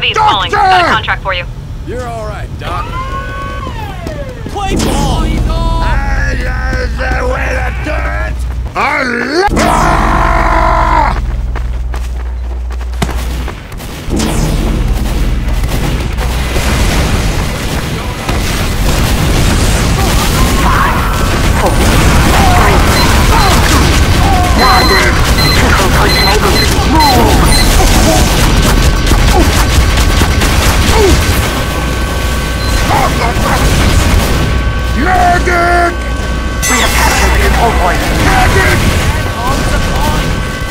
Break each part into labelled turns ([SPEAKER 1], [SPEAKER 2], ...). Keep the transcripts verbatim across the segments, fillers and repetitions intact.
[SPEAKER 1] Heavy is calling. Got a contract for you.
[SPEAKER 2] You're all right, Doc. Play ball!
[SPEAKER 3] I love the way the turret! I love...
[SPEAKER 4] Five, four, three, two, one. Control point enabled. Move!
[SPEAKER 3] Medic!
[SPEAKER 4] We have captured the control point.
[SPEAKER 3] Medic!
[SPEAKER 2] On the point!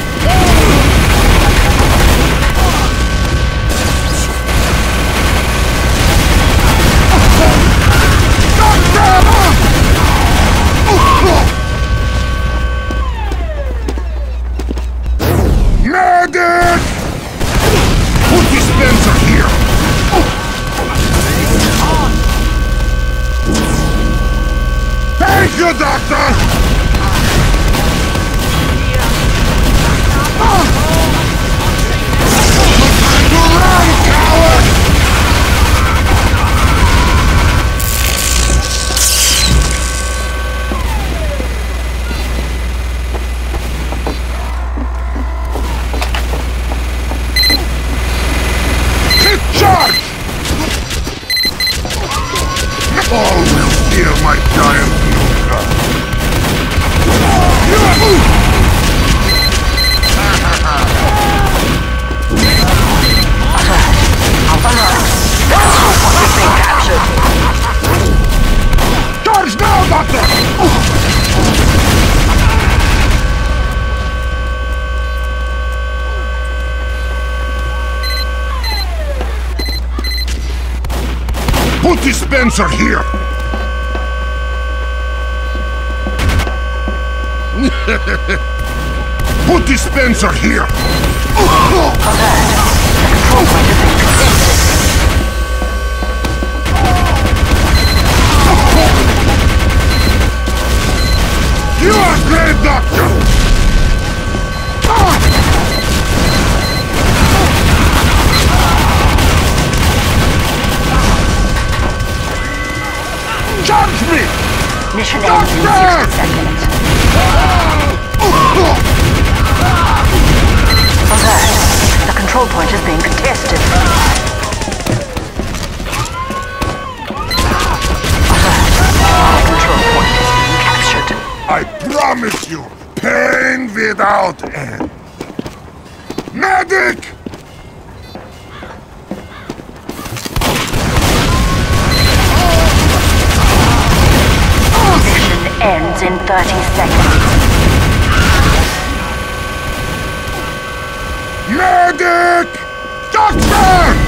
[SPEAKER 3] Medic! Put dispenser here! Thank you, Doctor! Time to run, coward! Take charge! All will fear my giant nuka. Charge now, Doctor! Put dispenser here! Put dispenser here! You are great, Doctor! Charge me!
[SPEAKER 4] Mission ends in sixty seconds. Alert! The control point is being contested. Alert! The control point is being captured.
[SPEAKER 3] I promise you, pain without end. Medic!
[SPEAKER 4] Mission ends in thirty seconds.
[SPEAKER 3] Medic! Doctor!